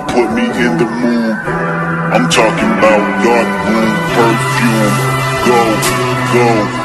put me in the mood. I'm talking about dark room perfume. Go, go.